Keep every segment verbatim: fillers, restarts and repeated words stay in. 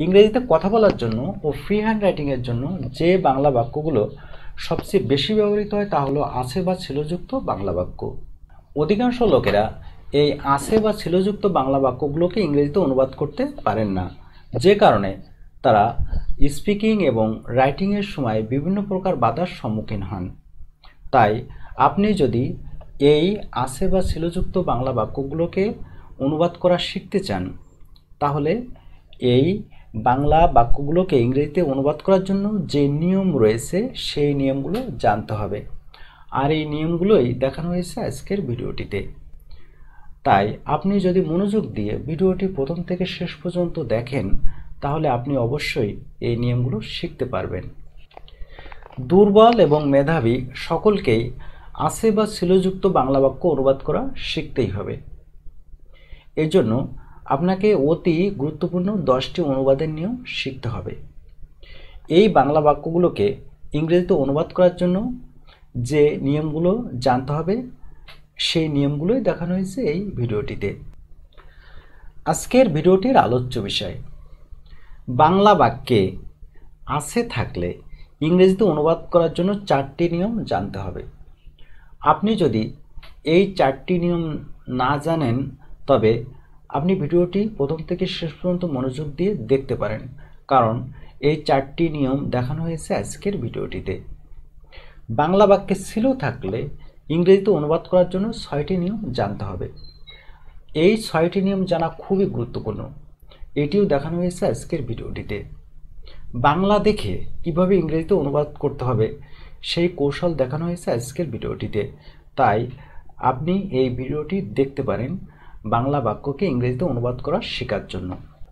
ইংরেজিতে কথা বলার জন্য ও ফ্রি হ্যান্ড রাইটিংয়ের জন্য যে বাংলা বাক্যগুলো সবচেয়ে বেশি ব্যবহৃত হয় তা হলো আছে বা ছিলযুক্ত বাংলা বাক্য। অধিকাংশ লোকেরা এই আছে বা ছিলযুক্ত বাংলা বাক্যগুলোকে ইংরেজিতে অনুবাদ করতে পারেন না, যে কারণে তারা স্পিকিং এবং রাইটিংয়ের সময় বিভিন্ন প্রকার বাধার সম্মুখীন হন। তাই আপনি যদি এই আছে বা ছিলযুক্ত বাংলা বাক্যগুলোকে অনুবাদ করা শিখতে চান, তাহলে এই বাংলা বাক্যগুলোকে ইংরেজিতে অনুবাদ করার জন্য যে নিয়ম রয়েছে সেই নিয়মগুলো জানতে হবে, আর এই নিয়মগুলোই দেখানো হয়েছে আজকের ভিডিওটিতে। তাই আপনি যদি মনোযোগ দিয়ে ভিডিওটি প্রথম থেকে শেষ পর্যন্ত দেখেন, তাহলে আপনি অবশ্যই এই নিয়মগুলো শিখতে পারবেন। দুর্বল এবং মেধাবী সকলকেই আছে বা ছিলযুক্ত বাংলা বাক্য অনুবাদ করা শিখতেই হবে। এর জন্য আপনাকে অতি গুরুত্বপূর্ণ দশটি অনুবাদের নিয়ম শিখতে হবে। এই বাংলা বাক্যগুলোকে ইংরেজিতে অনুবাদ করার জন্য যে নিয়মগুলো জানতে হবে সেই নিয়মগুলোই দেখানো হয়েছে এই ভিডিওটিতে। আজকের ভিডিওটির আলোচ্য বিষয়, বাংলা বাক্যে আছে থাকলে ইংরেজিতে অনুবাদ করার জন্য চারটি নিয়ম জানতে হবে। আপনি যদি এই চারটি নিয়ম না জানেন, তবে আপনি ভিডিওটি প্রথম থেকে শেষ পর্যন্ত মনোযোগ দিয়ে দেখতে পারেন, কারণ এই চারটি নিয়ম দেখানো হয়েছে আজকের ভিডিওটিতে। বাংলা বাক্যে ছিল থাকলে ইংরেজিতে অনুবাদ করার জন্য ছয়টি নিয়ম জানতে হবে। এই ছয়টি নিয়ম জানা খুবই গুরুত্বপূর্ণ, এটিও দেখানো হয়েছে আজকের ভিডিওটিতে। বাংলা দেখে কিভাবে ইংরেজিতে অনুবাদ করতে হবে সেই কৌশল দেখানো হয়েছে আজকের ভিডিওটিতে। তাই আপনি এই ভিডিওটি দেখতে পারেন বাংলা বাক্যকে ইংরেজিতে অনুবাদ করা শেখার জন্য।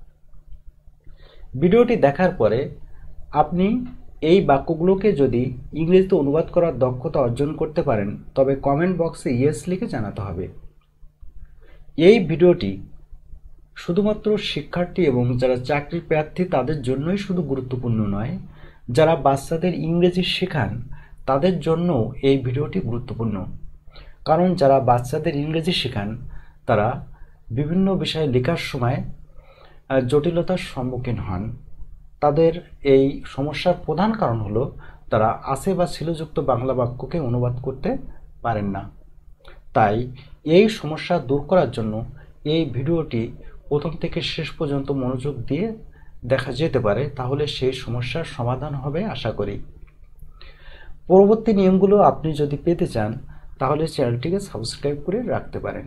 ভিডিওটি দেখার পরে আপনি এই বাক্যগুলোকে যদি ইংরেজিতে অনুবাদ করার দক্ষতা অর্জন করতে পারেন, তবে কমেন্ট বক্সে ইয়েস লিখে জানাতে হবে। এই ভিডিওটি শুধুমাত্র শিক্ষার্থী এবং যারা চাকরি প্রার্থী তাদের জন্যই শুধু গুরুত্বপূর্ণ নয়, যারা বাচ্চাদের ইংরেজি শেখান তাদের জন্য এই ভিডিওটি গুরুত্বপূর্ণ। কারণ যারা বাচ্চাদের ইংরেজি শেখান তারা বিভিন্ন বিষয়ে লেখার সময় জটিলতার সম্মুখীন হন। তাদের এই সমস্যার প্রধান কারণ হলো তারা আছে বা ছিলযুক্ত বাংলা বাক্যকে অনুবাদ করতে পারেন না। তাই এই সমস্যা দূর করার জন্য এই ভিডিওটি প্রথম থেকে শেষ পর্যন্ত মনোযোগ দিয়ে দেখা যেতে পারে, তাহলে সেই সমস্যার সমাধান হবে আশা করি। পরবর্তী নিয়মগুলো আপনি যদি পেতে চান, তাহলে চ্যানেলটিকে সাবস্ক্রাইব করে রাখতে পারেন।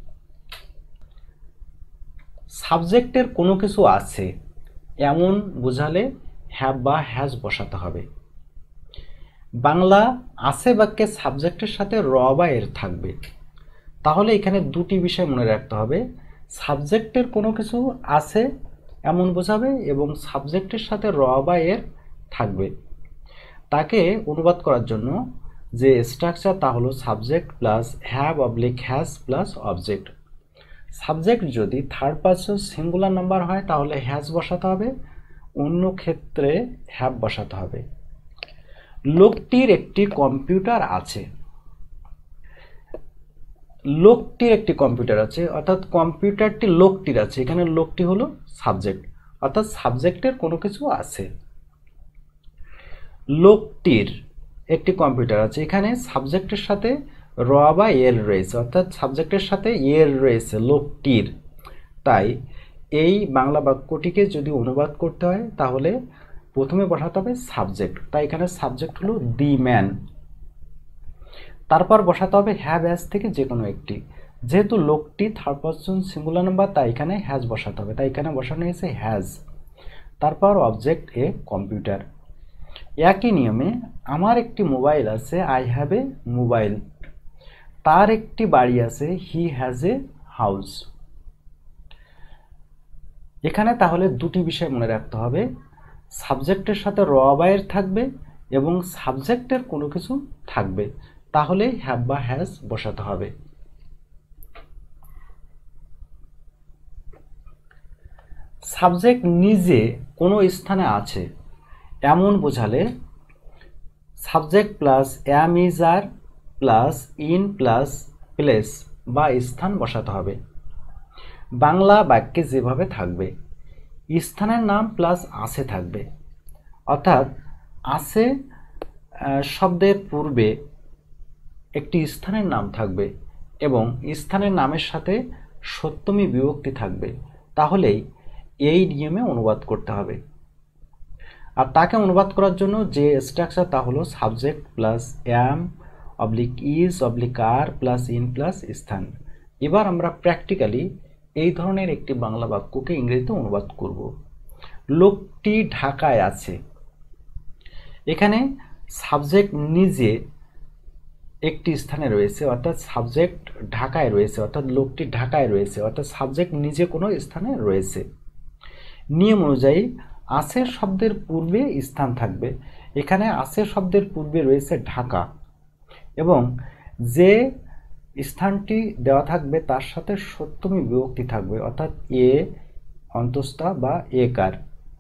সাবজেক্টের কোনো কিছু আছে এমন বোঝালে হ্যাভ বা হ্যাজ বসাতে হবে। বাংলা আছে বাক্যে সাবজেক্টের সাথে র বা এর থাকবে। তাহলে এখানে দুটি বিষয় মনে রাখতে হবে, সাবজেক্টের কোনো কিছু আছে এমন বোঝাবে এবং সাবজেক্টের সাথে র বা এর থাকবে। তাকে অনুবাদ করার জন্য যে স্ট্রাকচার তা হলো subject plus have oblique has plus object. Subject যদি থার্ড পারসন সিঙ্গুলার নাম্বার হয় তাহলে হ্যাজ বসাতে হবে, অন্য ক্ষেত্রে হ্যাভ বসাতে হবে। লোকটির একটি কম্পিউটার আছে। লোকটির একটি কম্পিউটার আছে অর্থাৎ কম্পিউটারটি লোকটির আছে, এখানে লোকটি হলো সাবজেক্ট, অর্থাৎ সাবজেক্টের কোনো কিছু আছে। লোকটির একটি কম্পিউটার আছে, এখানে সাবজেক্টের সাথে র বা এর রয়েছে, অর্থাৎ সাবজেক্টের সাথে এর রয়েছে লোকটির। তাই এই বাংলা বাক্যটিকে যদি অনুবাদ করতে হয় তাহলে প্রথমে বসাতে হবে সাবজেক্ট। তাই এখানে সাবজেক্ট হলো দি ম্যান। তারপর বসাতে হবে হ্যাভ হ্যাজ থেকে যে কোনো একটি। যেহেতু লোকটি থার্ড পারসন সিঙ্গুলার নাম্বার, তাই এখানে হ্যাজ বসাতে হবে, তাই এখানে বসানো হয়েছে হ্যাজ। তারপর অবজেক্ট এ কম্পিউটার। একই নিয়মে আমার একটি মোবাইল আছে, আই হ্যাভ এ মোবাইল। তার একটি বাড়ি আছে, হি হ্যাজ এ হাউস। এখানে তাহলে দুটি বিষয় মনে রাখতে হবে, সাবজেক্টের সাথে র বা এর থাকবে এবং সাবজেক্টের কোনো কিছু থাকবে, তাহলে হ্যাভ বা হ্যাজ বসাতে হবে। সাবজেক্ট নিজে কোনো স্থানে আছে এমন বোঝালে subject plus am is are plus in plus place বা স্থান বসাতে হবে। বাংলা বাক্যে যেভাবে থাকবে স্থানের নাম প্লাস আছে থাকবে, অর্থাৎ আছে শব্দের পূর্বে একটি স্থানের নাম থাকবে এবং স্থানের নামের সাথে সপ্তমী বিভক্তি থাকবে, তাহলেই এই নিয়মে অনুবাদ করতে হবে। আর তাকে অনুবাদ করার জন্য যে স্ট্রাকচার তা হলো subject plus am oblique is oblique are plus in plus স্থান। এবার আমরা প্র্যাকটিক্যালি এই ধরনের একটি বাংলা বাক্যকে ইংরেজিতে অনুবাদ করব। লোকটি ঢাকায় আছে। এখানে সাবজেক্ট নিজে একটি স্থানে রয়েছে, অর্থাৎ সাবজেক্ট ঢাকায় রয়েছে, অর্থাৎ লোকটি ঢাকায় রয়েছে, অর্থাৎ সাবজেক্ট নিজে কোনো স্থানে রয়েছে। নিয়ম অনুযায়ী আছে শব্দের পূর্বে স্থান থাকবে। এখানে আছে শব্দের পূর্বে রয়েছে ঢাকা এবং যে স্থানটি দেওয়া থাকবে তার সাথে সপ্তমী বিভক্তি থাকবে, অর্থাৎ এ অন্তস্থা বা একার।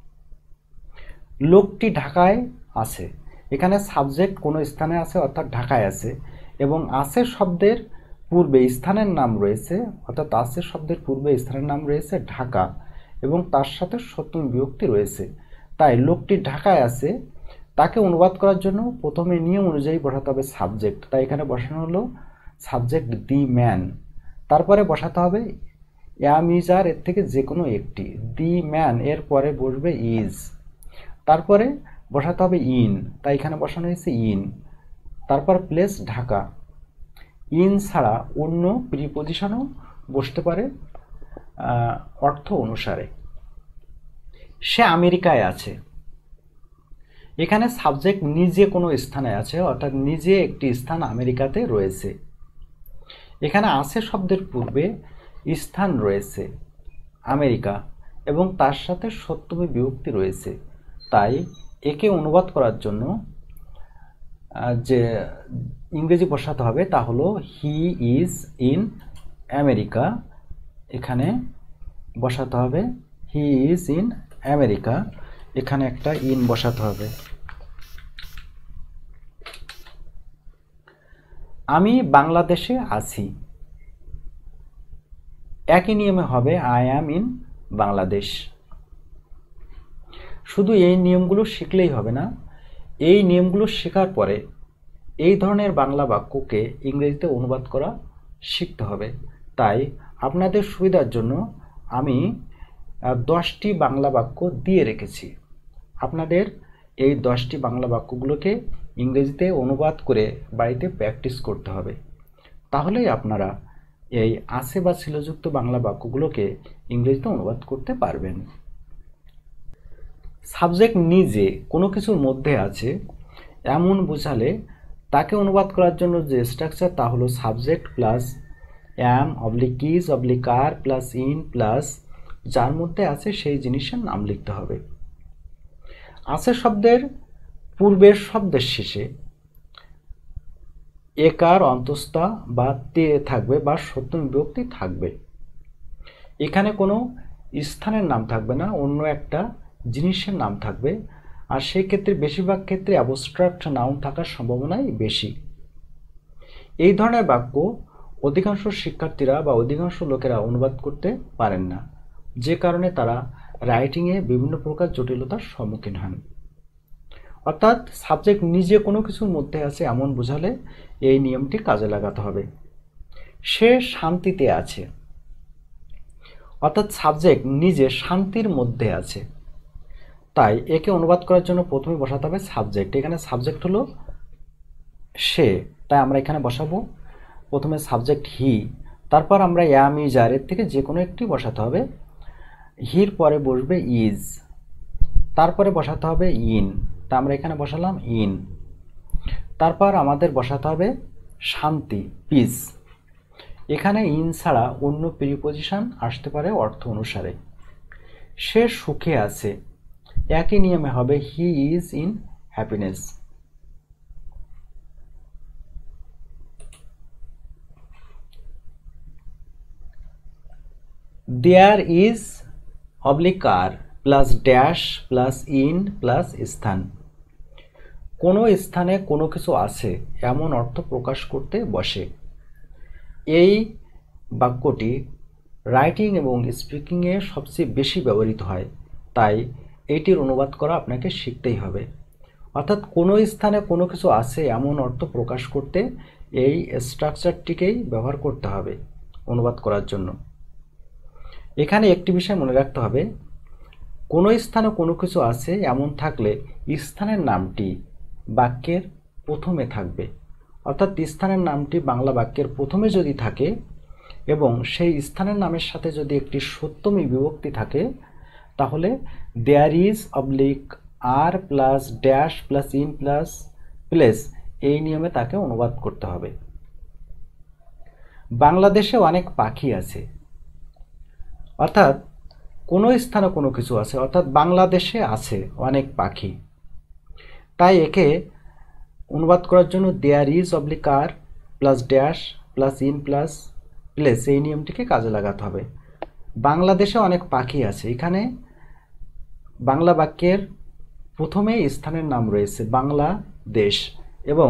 লোকটি ঢাকায় আছে। এখানে সাবজেক্ট কোনো স্থানে আছে, অর্থাৎ ঢাকায় আছে, এবং আছে শব্দের পূর্বে স্থানের নাম রয়েছে, অর্থাৎ আছে শব্দের পূর্বে স্থানের নাম রয়েছে ঢাকা এবং তার সাথে সপ্তমী বিভক্তি রয়েছে। তাই লোকটি ঢাকায় আছে তাকে অনুবাদ করার জন্য প্রথমে নিয়ম অনুযায়ী বসাতে হবে সাবজেক্ট। তাই এখানে বসানো হলো সাবজেক্ট দি ম্যান। তারপরে বসাতে হবে অ্যাম ইজ আর এর থেকে যে কোনো একটি। দি ম্যান এর পরে বসবে ইজ। তারপরে বসাতে হবে ইন, তাই এখানে বসানো হয়েছে ইন। তারপর প্লেস ঢাকা। ইন ছাড়া অন্য প্রিপজিশনও বসতে পারে অর্থ অনুসারে। সে আমেরিকায় আছে। এখানে সাবজেক্ট নিজে কোনো স্থানে আছে, অর্থাৎ নিজে একটি স্থান আমেরিকাতে রয়েছে। এখানে আছে শব্দের পূর্বে স্থান রয়েছে আমেরিকা এবং তার সাথে সপ্তমী বিভক্তি রয়েছে। তাই একে অনুবাদ করার জন্য যে ইংরেজি বসাতে হবে তা হলো হি ইজ ইন আমেরিকা। এখানে বসাতে হবে হি ইজ ইন আমেরিকা। এখানে একটা ইন বসাতে হবে। আমি বাংলাদেশে আছি। একই নিয়মে হবে আই অ্যাম ইন বাংলাদেশ। শুধু এই নিয়মগুলো শিখলেই হবে না, এই নিয়মগুলো শেখার পরে এই ধরনের বাংলা বাক্যকে ইংরেজিতে অনুবাদ করা শিখতে হবে। তাই আপনাদের সুবিধার জন্য আমি দশটি বাংলা বাক্য দিয়ে রেখেছি। আপনাদের এই দশটি বাংলা বাক্যগুলোকে ইংরেজিতে অনুবাদ করে বাড়িতে প্র্যাকটিস করতে হবে। তাহলেই আপনারা এই আছে বা ছিলযুক্ত বাংলা বাক্যগুলোকে ইংরেজিতে অনুবাদ করতে পারবেন। সাবজেক্ট নিজে কোনো কিছুর মধ্যে আছে এমন বোঝালে তাকে অনুবাদ করার জন্য যে স্ট্রাকচার তা হলো subject plus am oblique is oblique are plus in plus যার মধ্যে আছে সেই জিনিসের নাম লিখতে হবে। আছে শব্দের পূর্বের শব্দের শেষে একার অন্তস্থা বা তে থাকবে বা সপ্তমী বিভক্তি থাকবে। এখানে কোনো স্থানের নাম থাকবে না, অন্য একটা জিনিসের নাম থাকবে। আর সেই ক্ষেত্রে বেশিরভাগ ক্ষেত্রে অ্যাবস্ট্রাক্ট নাউন থাকার সম্ভাবনাই বেশি। এই ধরনের বাক্য অধিকাংশ শিক্ষার্থীরা বা অধিকাংশ লোকেরা অনুবাদ করতে পারেন না, যে কারণে তারা রাইটিংয়ে বিভিন্ন প্রকার জটিলতার সম্মুখীন হন। অর্থাৎ সাবজেক্ট নিজে কোনো কিছুর মধ্যে আছে এমন বোঝালে এই নিয়মটি কাজে লাগাতে হবে। সে শান্তিতে আছে। অর্থাৎ সাবজেক্ট নিজে শান্তির মধ্যে আছে। তাই একে অনুবাদ করার জন্য প্রথমে বসাতে হবে সাবজেক্ট। এখানে সাবজেক্ট হলো সে, তাই আমরা এখানে বসাবো প্রথমে সাবজেক্ট হি। তারপর আমরা অ্যাম ইজ আর এর থেকে যে কোনো একটি বসাতে হবে। হির পরে বসবে ইজ। তারপরে বসাতে হবে ইন, তা আমরা এখানে বসালাম ইন। তারপর আমাদের বসাতে হবে শান্তি পিস। এখানে ইন ছাড়া অন্য প্রিপজিশন আসতে পারে অর্থ অনুসারে। সে সুখে আছে। একই নিয়মে হবে he is in happiness. There is oblique are plus dash plus in plus স্থান। কোনো স্থানে কোনো কিছু আছে এমন অর্থ প্রকাশ করতে বসে। এই বাক্যটি রাইটিং এবং স্পিকিংয়ে সবচেয়ে বেশি ব্যবহৃত হয়। তাই এইটির অনুবাদ করা আপনাকে শিখতেই হবে। অর্থাৎ কোনো স্থানে কোনো কিছু আছে এমন অর্থ প্রকাশ করতে এই স্ট্রাকচারটিকেই ব্যবহার করতে হবে অনুবাদ করার জন্য। এখানে একটি বিষয় মনে রাখতে হবে, কোনো স্থানে কোনো কিছু আছে এমন থাকলে স্থানের নামটি বাক্যের প্রথমে থাকবে। অর্থাৎ স্থানের নামটি বাংলা বাক্যের প্রথমে যদি থাকে এবং সেই স্থানের নামের সাথে যদি একটি সপ্তমী বিভক্তি থাকে, তাহলে there is oblique are plus dash plus in plus place এই নিয়মে তাকে অনুবাদ করতে হবে। বাংলাদেশে অনেক পাখি আছে, অর্থাৎ কোনো স্থানে কোনো কিছু আছে, অর্থাৎ বাংলাদেশে আছে অনেক পাখি। তাই একে অনুবাদ করার জন্য there is oblique are plus dash plus in plus place এই নিয়মটিকে কাজে লাগাতে হবে। বাংলাদেশে অনেক পাখি আছে, এখানে বাংলা বাক্যের প্রথমে স্থানের নাম রয়েছে বাংলাদেশ এবং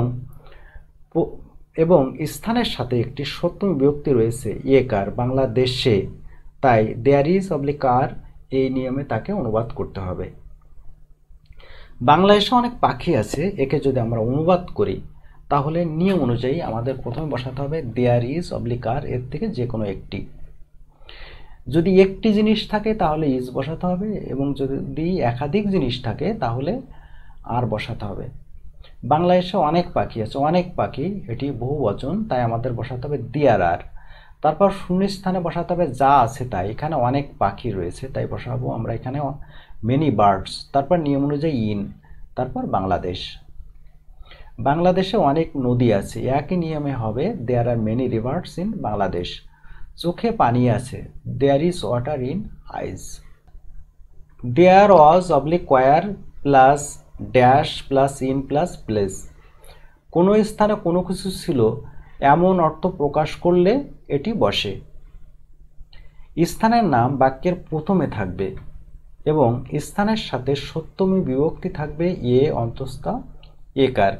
এবং স্থানের সাথে একটি সপ্তমী বিভক্তি রয়েছে একার বাংলাদেশে। তাই দেয়ার ইজ অবলিক আর এই নিয়মে তাকে অনুবাদ করতে হবে। বাংলাদেশে অনেক পাখি আছে, একে যদি আমরা অনুবাদ করি তাহলে নিয়ম অনুযায়ী আমাদের প্রথমে বসাতে হবে দেয়ার ইজ অবলিক আর এর থেকে যে কোনো একটি। যদি একটি জিনিস থাকে তাহলে ইজ বসাতে হবে এবং যদি একাধিক জিনিস থাকে তাহলে আর বসাতে হবে। বাংলাদেশে অনেক পাখি আছে, অনেক পাখি এটি বহুবচন, তাই আমাদের বসাতে হবে দেয়ার আর। তারপর শূন্যস্থানে বসাতে হবে যা আছে তাই, এখানে অনেক পাখি রয়েছে তাই বসাবো আমরা এখানে মেনি বার্ডস। তারপর নিয়ম অনুযায়ী ইন, তারপর বাংলাদেশ। বাংলাদেশে অনেক নদী আছে, একই নিয়মে হবে there are many rivers in Bangladesh. চোখে পানি আছে, there is water in eyes. There was oblique were plus dash plus in plus place. কোনো স্থানে কোনো কিছু ছিল এমন অর্থ প্রকাশ করলে এটি বসে। স্থানের নাম বাক্যের প্রথমে থাকবে এবং স্থানের সাথে সপ্তমী বিভক্তি থাকবে এ অন্তস্থ একার।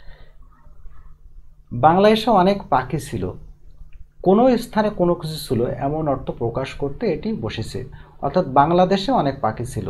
বাংলাদেশে অনেক পাখি ছিল, কোনো স্থানে কোনো কিছু ছিল এমন অর্থ প্রকাশ করতে এটি বসেছে। অর্থাৎ বাংলাদেশে অনেক পাখি ছিল,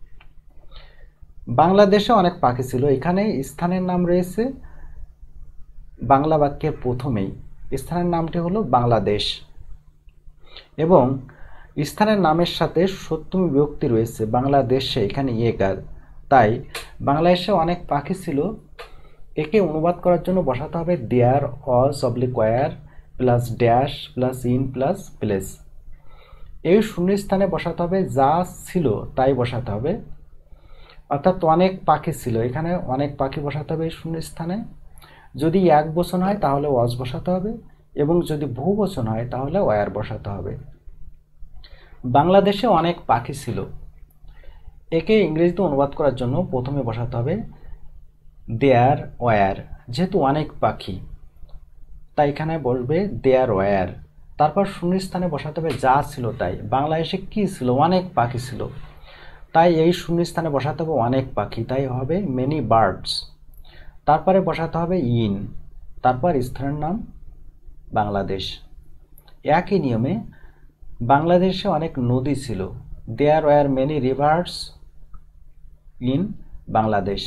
বাংলাদেশে অনেক পাখি ছিল, এখানে স্থানের নাম রয়েছে বাংলা বাক্যের প্রথমেই, স্থানের নামটি হলো বাংলাদেশ এবং স্থানের নামের সাথে সপ্তমী বিভক্তি রয়েছে বাংলাদেশে, এখানে একার। তাই বাংলাদেশে অনেক পাখি ছিল একে অনুবাদ করার জন্য বসাতে হবে there was oblique were plus dash plus in plus place. এই শূন্য স্থানে বসাতে হবে যা ছিল তাই বসাতে হবে, অর্থাৎ অনেক পাখি ছিল, এখানে অনেক পাখি বসাতে হবে এই শূন্য স্থানে। যদি এক বচন হয় তাহলে ওয়াজ বসাতে হবে এবং যদি বহু বচন হয় তাহলে ওয়ার বসাতে হবে। বাংলাদেশে অনেক পাখি ছিল, একে ইংরেজিতে অনুবাদ করার জন্য প্রথমে বসাতে হবে দেয়ার ওয়ার, যেহেতু অনেক পাখি তাই এখানে বলবে দেয়ার ওয়ার। তারপর শূন্যস্থানে বসাতে হবে যা ছিল তাই, বাংলাদেশে কি ছিল অনেক পাখি ছিল, তাই এই শূন্যস্থানে বসাতে হবে অনেক পাখি, তাই হবে মেনি বার্ডস। তারপরে বসাতে হবে ইন, তারপর স্থানের নাম বাংলাদেশ। একই নিয়মে বাংলাদেশে অনেক নদী ছিল, there were many rivers in Bangladesh.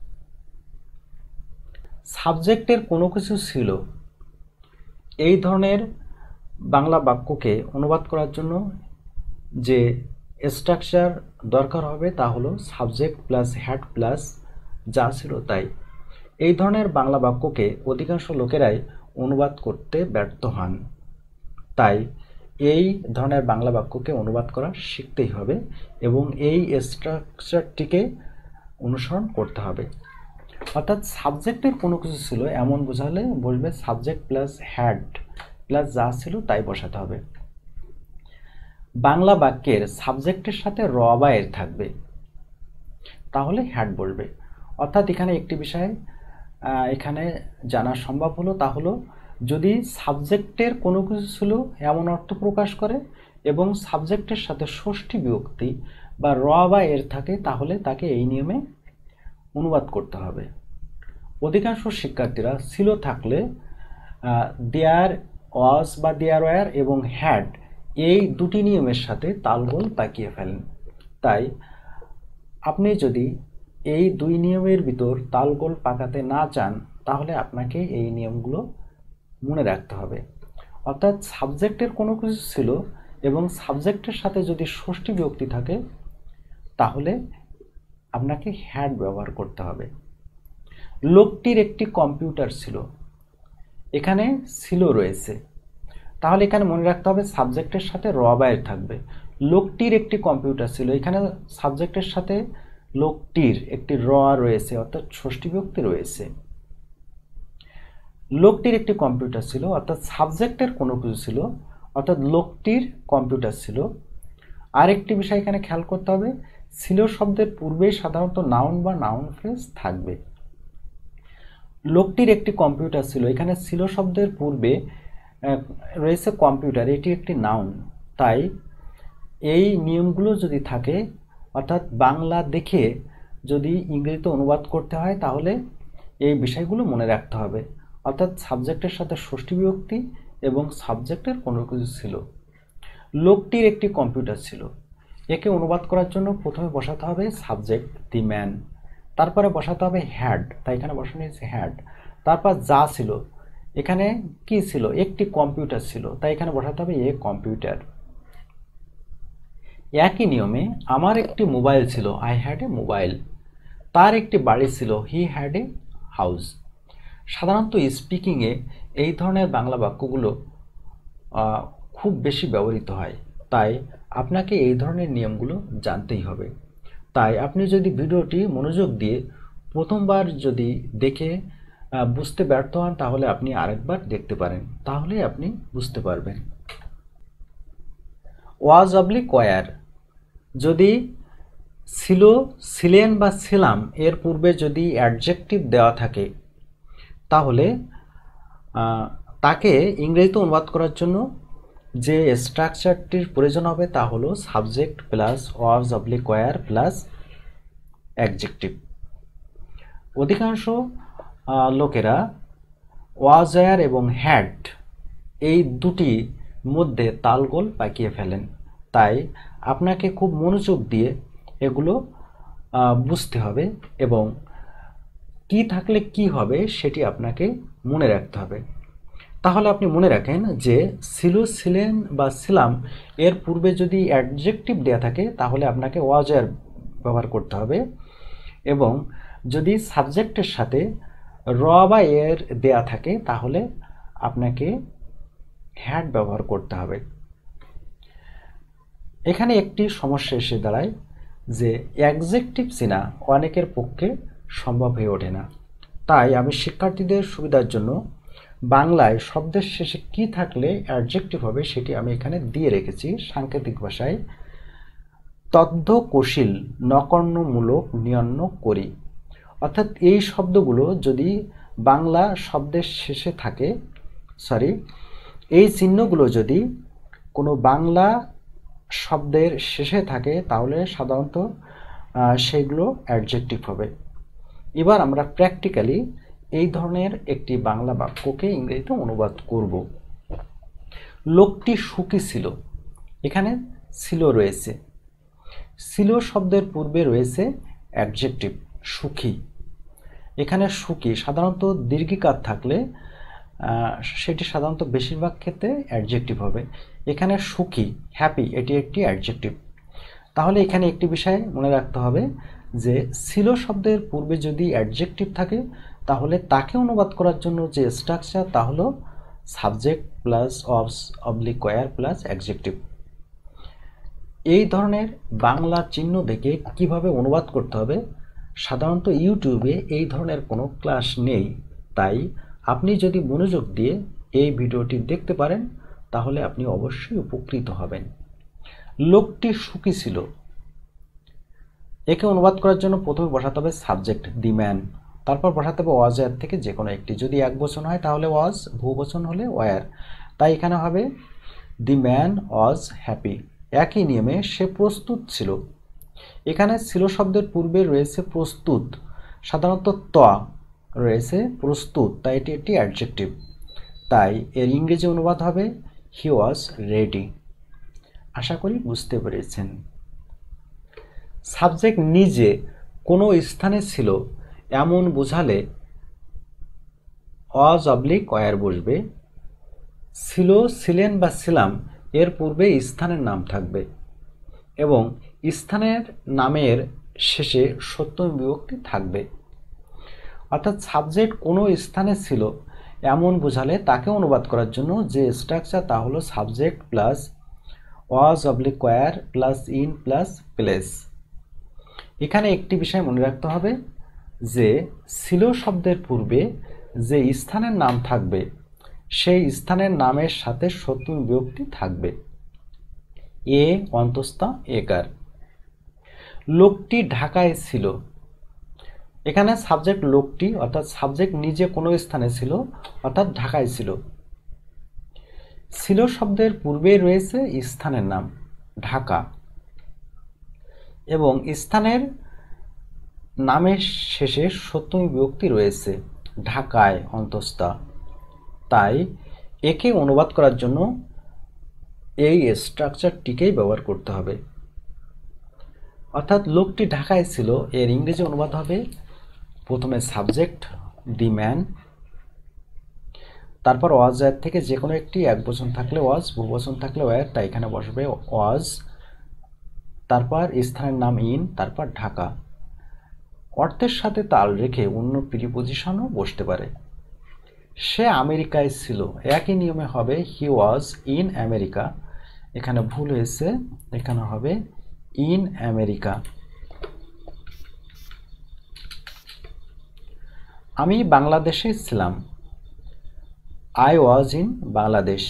সাবজেক্টের কোনো কিছু ছিল, এই ধরনের বাংলা বাক্যকে অনুবাদ করার জন্য যে স্ট্রাকচার দরকার হবে তা হলো সাবজেক্ট প্লাস হ্যাড প্লাস যা ছিল তাই। এই ধরনের বাংলা বাক্যকে অধিকাংশ লোকেরাই অনুবাদ করতে ব্যর্থ হন, তাই এই ধরনের বাংলা বাক্যকে অনুবাদ করা শিখতেই হবে এবং এই স্ট্রাকচারটিকে অনুসরণ করতে হবে। অর্থাৎ সাবজেক্টের কোনো কিছু ছিল এমন বোঝালে বলবে সাবজেক্ট প্লাস হ্যাড প্লাস যা ছিল তাই বসাতে হবে। বাংলা বাক্যের সাবজেক্টের সাথে র বা এর থাকবে তাহলে হ্যাড বলবে। অর্থাৎ এখানে একটি বিষয় এখানে জানা সম্ভব হলো, তা হলো যদি সাবজেক্টের কোনো কিছু ছিল এমন অর্থ প্রকাশ করে এবং সাবজেক্টের সাথে ষষ্ঠী বিভক্তি বা র বা এর থাকে তাহলে তাকে এই নিয়মে অনুবাদ করতে হবে। অধিকাংশ শিক্ষার্থীরা ছিল থাকলে দেয়ার ওয়াজ বা দেয়ার ওয়ার এবং হ্যাড এই দুটি নিয়মের সাথে তালগোল পাকিয়ে ফেলেন। তাই আপনি যদি এই দুই নিয়মের ভিতর তালগোল পাকাতে না চান তাহলে আপনাকে এই নিয়মগুলো মনে রাখতে হবে। অর্থাৎ সাবজেক্টের কোনো কিছু ছিল এবং সাবজেক্টের সাথে যদি ষষ্ঠী বিভক্তি থাকে তাহলে আপনাকে হ্যাড ব্যবহার করতে হবে। লোকটির একটি কম্পিউটার ছিল, এখানে ছিল রয়েছে, তাহলে এখানে মনে রাখতে হবে সাবজেক্টের সাথে রবায়ের থাকবে। লোকটির একটি কম্পিউটার ছিল, এখানে সাবজেক্টের সাথে লোকটির একটি র রয়েছে অর্থাৎ ষষ্ঠী বিভক্তি রয়েছে। লোকটির একটি কম্পিউটার ছিল অর্থাৎ সাবজেক্টের কোনো কিছু ছিল অর্থাৎ লোকটির কম্পিউটার ছিল। আরেকটি বিষয় এখানে খেয়াল করতে হবে, ছিল শব্দের পূর্বেই সাধারণত নাউন বা নাউন ফ্রেজ থাকবে। লোকটির একটি কম্পিউটার ছিল, এখানে ছিল শব্দের পূর্বে রয়েছে কম্পিউটার, এটি একটি নাউন। তাই এই নিয়মগুলো যদি থাকে অর্থাৎ বাংলা দেখে যদি ইংরেজিতে অনুবাদ করতে হয় তাহলে এই বিষয়গুলো মনে রাখতে হবে। অর্থাৎ সাবজেক্টের সাথে ষষ্ঠী বিভক্তি এবং সাবজেক্টের কোনো কিছু ছিল। লোকটির একটি কম্পিউটার ছিল, একে অনুবাদ করার জন্য প্রথমে বসাতে হবে সাবজেক্ট দি ম্যান, তারপরে বসাতে হবে হ্যাড, তাই এখানে বসানো হয়েছে হ্যাড। তারপর যা ছিল, এখানে কি ছিল, একটি কম্পিউটার ছিল, তাই এখানে বসাতে হবে এ কম্পিউটার। একই নিয়মে আমার একটি মোবাইল ছিল, আই হ্যাড এ মোবাইল। তার একটি বাড়ি ছিল, হি হ্যাড এ হাউস। সাধারণত স্পিকিংয়ে এই ধরনের বাংলা বাক্যগুলো খুব বেশি ব্যবহৃত হয়, তাই আপনাকে এই ধরনের নিয়মগুলো জানতেই হবে। তাই আপনি যদি ভিডিওটি মনোযোগ দিয়ে প্রথমবার যদি দেখে বুঝতে ব্যর্থ হন তাহলে আপনি আরেকবার দেখতে পারেন, তাহলে আপনি বুঝতে পারবেন। ওয়াজ অবলিক ওয়ার, যদি ছিল, ছিলেন বা ছিলাম এর পূর্বে যদি অ্যাডজেক্টিভ দেওয়া থাকে তাহলে তাকে ইংরেজিতে অনুবাদ করার জন্য যে স্ট্রাকচারটির প্রয়োজন হবে তা হলো subject plus was oblique were plus adjective. অধিকাংশ লোকেরা ওয়াজ ওয়ার এবং হ্যাড এই দুটি মধ্যে তালগোল পাকিয়ে ফেলেন, তাই আপনাকে খুব মনোযোগ দিয়ে এগুলো বুঝতে হবে এবং কি থাকলে কি হবে সেটি আপনাকে মনে রাখতে হবে। তাহলে আপনি মনে রাখেন যে ছিল, ছিলেন বা ছিলাম এর পূর্বে যদি অ্যাডজেক্টিভ দেওয়া থাকে তাহলে আপনাকে ওয়াজ ওয়ার ব্যবহার করতে হবে এবং যদি সাবজেক্টের সাথে র বা এর দেয়া থাকে তাহলে আপনাকে হ্যাড ব্যবহার করতে হবে। এখানে একটি সমস্যা এসে দাঁড়ায় যে অ্যাডজেক্টিভ চেনা অনেকের পক্ষে সম্ভব হয়ে ওঠে না, তাই আমি শিক্ষার্থীদের সুবিধার জন্য বাংলায় শব্দের শেষে কি থাকলে অ্যাডজেক্টিভ হবে সেটি আমি এখানে দিয়ে রেখেছি সাংকেতিক ভাষায়। তদ্ধ কৌশল নকর্ণমূলক নিয়ন্ন করি, অর্থাৎ এই শব্দগুলো যদি বাংলা শব্দের শেষে থাকে, সরি এই চিহ্নগুলো যদি কোনো বাংলা শব্দের শেষে থাকে তাহলে সাধারণত সেগুলো অ্যাডজেক্টিভ হবে। এবার আমরা প্র্যাকটিক্যালি এই ধরনের একটি বাংলা বাক্যকে ইংরেজিতে অনুবাদ করব। লোকটি সুখী ছিল, এখানে ছিল রয়েছে, ছিল শব্দের পূর্বে রয়েছে অ্যাডজেক্টিভ সুখী। এখানে সুখী সাধারণত দীর্ঘিকার থাকলে সেটি সাধারণত বেশিরভাগ ক্ষেত্রে অ্যাডজেক্টিভ হবে। এখানে সুখী হ্যাপি এটি একটি অ্যাডজেক্টিভ। তাহলে এখানে একটি বিষয় মনে রাখতে হবে যে ছিল শব্দের পূর্বে যদি অ্যাডজেক্টিভ থাকে তাহলে তাকে অনুবাদ করার জন্য যে স্ট্রাকচার তা হলো subject plus was oblique were plus adjective. এই ধরনের বাংলা চিহ্ন দেখে কিভাবে অনুবাদ করতে হবে সাধারণত ইউটিউবে এই ধরনের কোনো ক্লাস নেই, তাই আপনি যদি মনোযোগ দিয়ে এই ভিডিওটি দেখতে পারেন তাহলে আপনি অবশ্যই উপকৃত হবেন। লোকটি সুখী ছিল, একে অনুবাদ করার জন্য প্রথমে বসাতে হবে সাবজেক্ট দি ম্যান, তারপর বসাতে হবে ওয়াজ এর থেকে যে কোনো একটি, যদি এক বচন হয় তাহলে ওয়াজ, বহুবচন হলে ওয়ার, তাই এখানে হবে দি ম্যান ওয়াজ হ্যাপি। একই নিয়মে সে প্রস্তুত ছিল, এখানে ছিল শব্দের পূর্বে রয়েছে প্রস্তুত, সাধারণত ত রয়েছে প্রস্তুত, তাই এটি একটি অ্যাডজেক্টিভ, তাই এর ইংরেজি অনুবাদ হবে হি ওয়াজ রেডি। আশা করি বুঝতে পেরেছেন। সাবজেক্ট নিজে কোনো স্থানে ছিল এমন বোঝালে ওয়াজ অবলিক ওয়্যার বসবে। ছিল, ছিলেন বা ছিলাম এর পূর্বে স্থানের নাম থাকবে এবং স্থানের নামের শেষে সপ্তমী বিভক্তি থাকবে। অর্থাৎ সাবজেক্ট কোনো স্থানে ছিল এমন বোঝালে তাকে অনুবাদ করার জন্য যে স্ট্রাকচার তা হলো subject plus was oblique were plus in plus place. এখানে একটি বিষয় মনে রাখতে হবে যে ছিল শব্দের পূর্বে যে স্থানের নাম থাকবে সেই স্থানের নামের সাথে সপ্তমী বিভক্তি থাকবে। এ অন্তস্থ একার। লোকটি ঢাকায় ছিল। এখানে সাবজেক্ট লোকটি, অর্থাৎ সাবজেক্ট নিজে কোনো স্থানে ছিল, অর্থাৎ ঢাকায় ছিল। ছিল শব্দের পূর্বে রয়েছে স্থানের নাম ঢাকা এবং স্থানের নামের শেষে সপ্তমী বিভক্তি রয়েছে ঢাকায় অন্তস্থ। তাই একে অনুবাদ করার জন্য এই স্ট্রাকচারটিকেই ব্যবহার করতে হবে। অর্থাৎ লোকটি ঢাকায় ছিল এর ইংরেজি অনুবাদ হবে প্রথমে সাবজেক্ট দি ম্যান, তারপর ওয়াজ এর থেকে যে কোনো একটি একবচন থাকলে ওয়াজ, বহুবচন থাকলে ওয়্যার, তাই এখানে বসবে ওয়াজ, তারপর স্থানের নাম ইন, তারপর ঢাকা। অর্থের সাথে তাল রেখে অন্য প্রিপজিশনও বসতে পারে। সে আমেরিকায় ছিল, একই নিয়মে হবে হি ওয়াজ ইন আমেরিকা। এখানে ভুল হয়েছে, এখানে হবে ইন আমেরিকা। আমি বাংলাদেশে ছিলাম, I was in Bangladesh.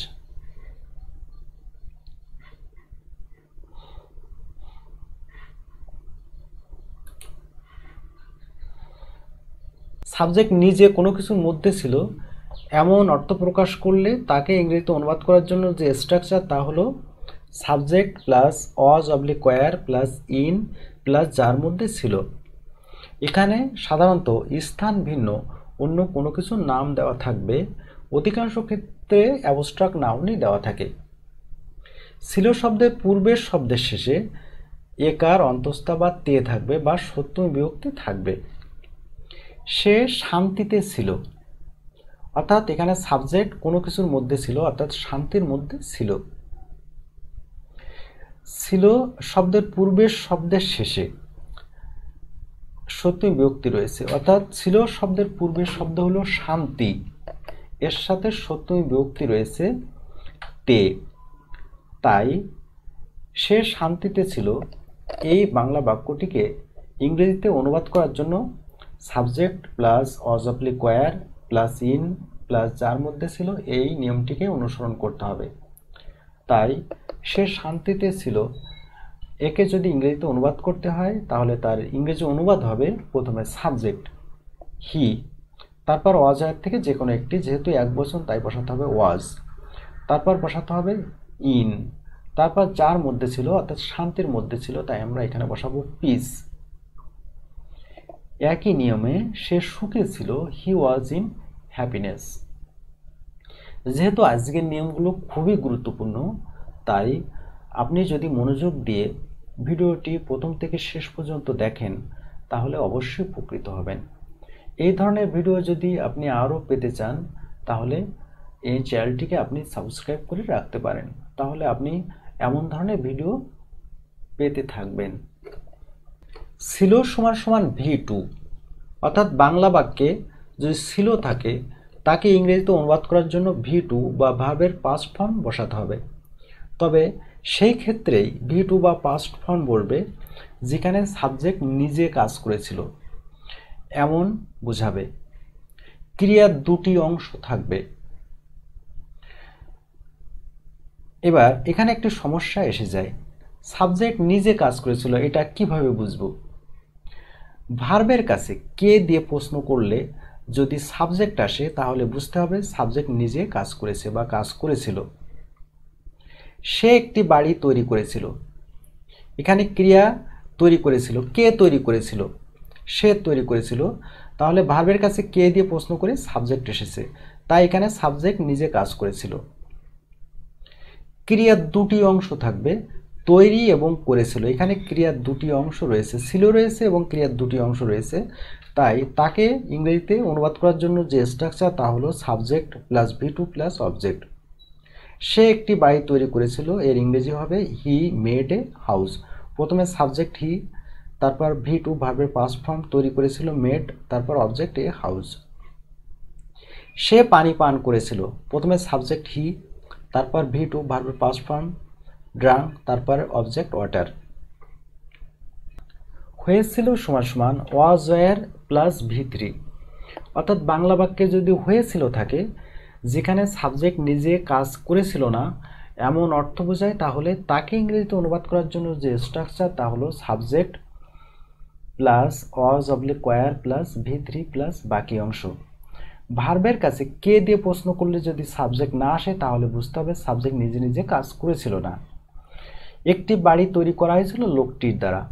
Subject নিজে কোনো কিছুর মধ্যে ছিল এমন অর্থ প্রকাশ করলে তাকে ইংরেজিতে অনুবাদ করার জন্য যে স্ট্রাকচার তা হলো subject plus was oblique were plus in plus যার মধ্যে ছিল। এখানে সাধারণত স্থান ভিন্ন অন্য কোনো কিছুর নাম দেওয়া থাকবে, অধিকাংশ ক্ষেত্রে অ্যাবস্ট্রাক্ট নাউনই দেওয়া থাকে। ছিল শব্দের পূর্বের শব্দের শেষে একার অন্তস্থ বা তে থাকবে বা সপ্তমী বিভক্তি থাকবে। সে শান্তিতে ছিল, অর্থাৎ এখানে সাবজেক্ট কোনো কিছুর মধ্যে ছিল, অর্থাৎ শান্তির মধ্যে ছিল। ছিল শব্দের পূর্বের শব্দের শেষে সপ্তমী বিভক্তি রয়েছে, অর্থাৎ ছিল শব্দের পূর্বের শব্দ হলো শান্তি, এর সাথে সপ্তমী বিভক্তি রয়েছে তে। তাই সে শান্তিতে ছিল এই বাংলা বাক্যটিকে ইংরেজিতে অনুবাদ করার জন্য subject plus was oblique were plus in plus যার মধ্যে ছিল এই নিয়মটিকে অনুসরণ করতে হবে। তাই সে শান্তিতে ছিল একে যদি ইংরেজিতে অনুবাদ করতে হয় তাহলে তার ইংরেজি অনুবাদ হবে প্রথমে সাবজেক্ট হি, তারপর ওয়াজ এর থেকে যে কোনো একটি, যেহেতু এক বচন তাই বসাতে হবে ওয়াজ, তারপর বসাতে হবে ইন, তারপর যার মধ্যে ছিল অর্থাৎ শান্তির মধ্যে ছিল তাই আমরা এখানে বসাবো পিস। একই নিয়মে সে সুখে ছিল, হি ওয়াজ ইন হ্যাপিনেস। যেহেতু আজকের নিয়মগুলো খুবই গুরুত্বপূর্ণ তাই আপনি যদি মনোযোগ দিয়ে ভিডিওটি প্রথম থেকে শেষ পর্যন্ত দেখেন তাহলে অবশ্যই উপকৃত হবেন। এই ধরনের ভিডিও যদি আপনি আরও পেতে চান তাহলে এই চ্যানেলটিকে আপনি সাবস্ক্রাইব করে রাখতে পারেন, তাহলে আপনি এমন ধরনের ভিডিও পেতে থাকবেন। ছিল সমান সমান ভি টু, অর্থাৎ বাংলা বাক্যে যদি ছিল থাকে তাকে ইংরেজিতে অনুবাদ করার জন্য ভি টু বা ভার্বের পাস্ট ফর্ম বসাতে হবে। তবে সেই ক্ষেত্রেই ভি টু বা পাস্ট ফর্ম বলবে যেখানে সাবজেক্ট নিজে কাজ করেছিল এমন বোঝাবে। ক্রিয়ার দুটি অংশ থাকবে। এবার এখানে একটি সমস্যা এসে যায়, সাবজেক্ট নিজে কাজ করেছিল এটা কিভাবে বুঝবো? ভার্বের কাছে কে দিয়ে প্রশ্ন করলে যদি সাবজেক্ট আসে তাহলে বুঝতে হবে সাবজেক্ট নিজে কাজ করেছে বা কাজ করেছিল। সে একটি বাড়ি তৈরি করেছিল, এখানে ক্রিয়া তৈরি করেছিল, কে তৈরি করেছিল? সে তৈরি করেছিল, তাহলে ভার্বের কাছে কে দিয়ে প্রশ্ন করে সাবজেক্ট এসেছে, তাই এখানে সাবজেক্ট নিজে কাজ করেছিল। ক্রিয়ার দুটি অংশ থাকবে, তৈরি এবং করেছিল, এখানে ক্রিয়ার দুটি অংশ রয়েছে, ছিল রয়েছে এবং ক্রিয়ার দুটি অংশ রয়েছে, তাই তাকে ইংরেজিতে অনুবাদ করার জন্য যে স্ট্রাকচার তা হলো subject plus V two plus object. সে একটি বাড়ি তৈরি করেছিল, এর ইংরেজি হবে হি মেড এ হাউস। প্রথমে সাবজেক্ট হি, তারপর ভি টু ভার্বের পাস্ট ফর্ম, তৈরি করেছিল মেড, তারপর অবজেক্ট এ হাউস। সে পানি পান করেছিল, প্রথমে সাবজেক্ট হি, তারপর ভি টু ভার্বের পাস্ট ফর্ম ড্রাঙ্ক, তারপর অবজেক্ট ওয়াটার। হয়েছিল সমান সমান was were plus V three, অর্থাৎ বাংলা বাক্যে যদি হয়েছিল থাকে যেখানে সাবজেক্ট নিজে কাজ করেছিল না এমন অর্থ বোঝায়, তাহলে তাকে ইংরেজিতে অনুবাদ করার জন্য যে স্ট্রাকচার তা হলো subject plus was oblique were plus V three plus বাকি অংশ। ভার্বের কাছে কে দিয়ে প্রশ্ন করলে যদি সাবজেক্ট না আসে তাহলে বুঝতে হবে সাবজেক্ট নিজে নিজে কাজ করেছিল না। একটি বাড়ি তৈরি করা হয়েছিল লোকটির দ্বারা,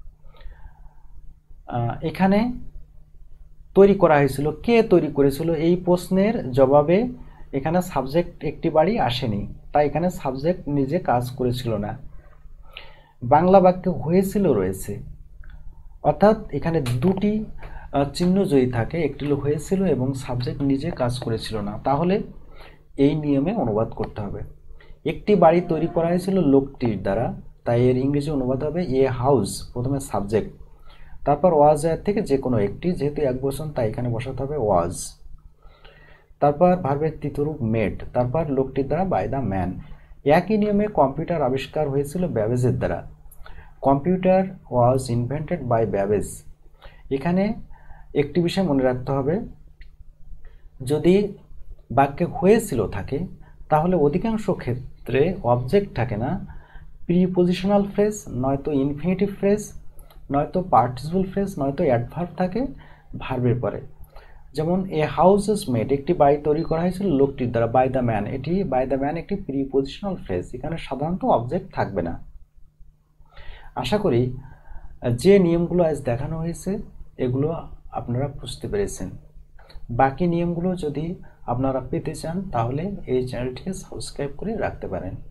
এখানে তৈরি করা হয়েছিল, কে তৈরি করেছিল এই প্রশ্নের জবাবে এখানে সাবজেক্ট একটি বাড়ি আসেনি, তাই এখানে সাবজেক্ট নিজে কাজ করেছিল না। বাংলা বাক্যে হয়েছিল রয়েছে, অর্থাৎ এখানে দুটি চিহ্ন যদি থাকে, একটি হলো হয়েছিল এবং সাবজেক্ট নিজে কাজ করেছিল না, তাহলে এই নিয়মে অনুবাদ করতে হবে। একটি বাড়ি তৈরি করা হয়েছিল লোকটির দ্বারা, তাই এর ইংরেজি অনুবাদ হবে এ হাউস, প্রথমে সাবজেক্ট, তারপর ওয়াজ এর থেকে যে কোনো একটি, যেহেতু এক বচন তাই এখানে বসাতে হবে ওয়াজ, তারপর ভার্বের তৃতীয় রূপ মেড, তারপর লোকটির দ্বারা বাই দ্য ম্যান। একই নিয়মে কম্পিউটার আবিষ্কার হয়েছিল ব্যাবেজের দ্বারা, computer was invented by Babbage. এখানে একটি বিষয় মনে রাখতে হবে, যদি বাক্যে হয়েছিল থাকে তাহলে অধিকাংশ ক্ষেত্রে অবজেক্ট থাকে না, প্রিপোজিশনাল ফ্রেজ, নয়তো ইনফিনিটিভ ফ্রেজ, নয়তো পার্টিসিপল ফ্রেজ, নয়তো অ্যাডভার্ব থাকে ভার্বের পরে। যেমন এ হাউস ইজ মেড, একটি বাড়ি তৈরি করা হয়েছিল লোকটির দ্বারা বাই দ্য ম্যান, এটি বাই দ্য ম্যান একটি প্রিপোজিশনাল ফ্রেজ, এখানে সাধারণত অবজেক্ট থাকবে না। আশা করি যে নিয়মগুলো আজ দেখানো হয়েছে এগুলো আপনারা বুঝতে পেরেছেন। বাকি নিয়মগুলো যদি আপনারা পেতে চান তাহলে এই চ্যানেলটিকে সাবস্ক্রাইব করে রাখতে পারেন।